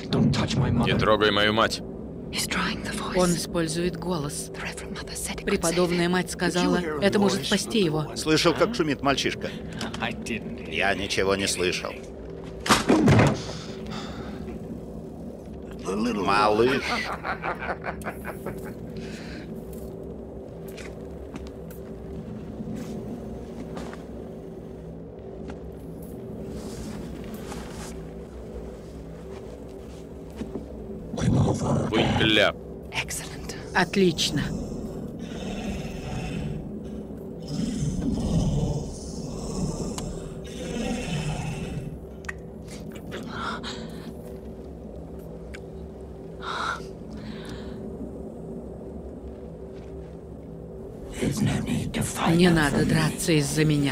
Не трогай мою мать. Он использует голос. Преподобная мать сказала, это может спасти его. Слышал, как шумит мальчишка? Я ничего не слышал. Малыш. Вынь кляп. Отлично. Не надо драться из-за меня.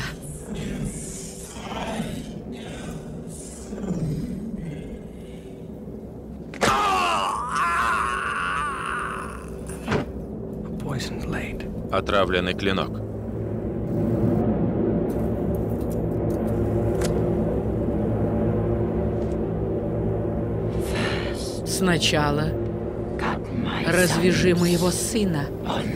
Отравленный клинок. Сначала развяжи моего сына.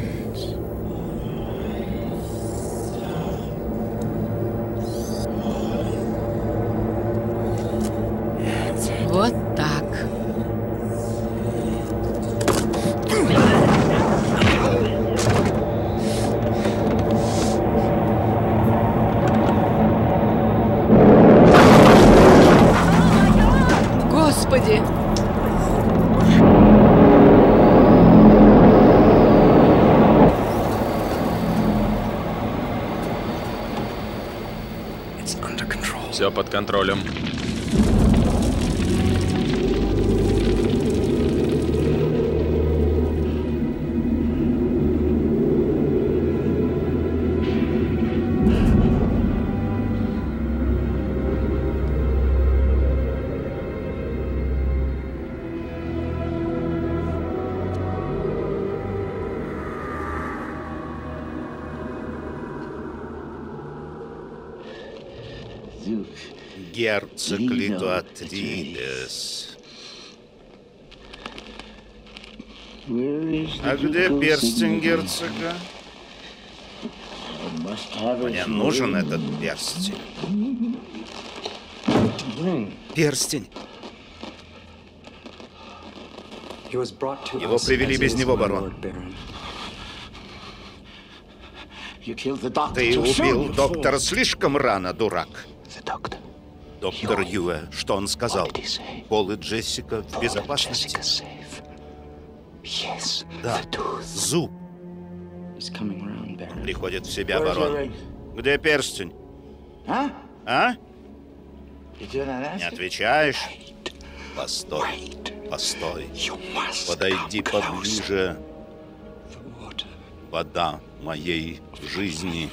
Вот так. Господи! Все под контролем. Герцог Литуатридес. А где перстень герцога? Мне нужен этот перстень. Перстень. Его привели без него, барон. Ты убил доктора слишком рано, дурак. Доктор Юэ, что он сказал? Пол и Джессика в безопасности? Да, зуб. Он приходит в себя, барон. Где перстень? А? Не отвечаешь? Постой, постой. Подойди поближе. Вода моей жизни.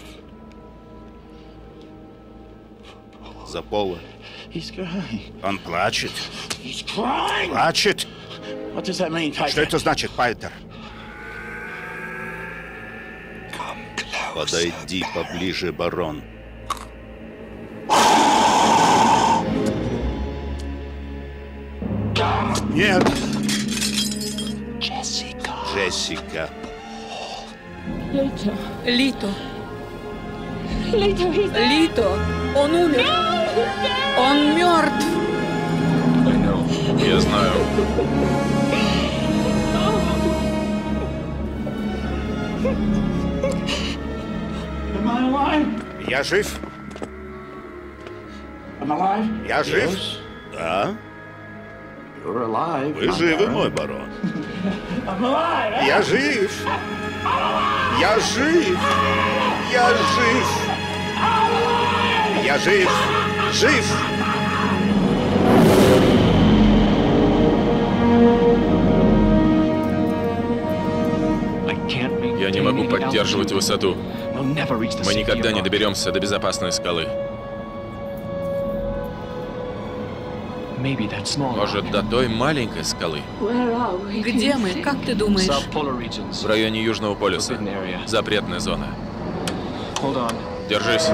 За Пола. Он плачет. Плачет. Что это значит, Пайтер? Подойди поближе, барон. Нет. Джессика. Лито. Лито. Он умер. Он мертв. Я знаю. Я жив? Я жив? Да. Вы живы, мой барон. Я жив. Я жив. Я жив. Я жив. Жив. Я не могу поддерживать высоту. Мы никогда не доберемся до безопасной скалы. Может, до той маленькой скалы? Где мы? Как ты думаешь? В районе Южного полюса. Запретная зона. Держись.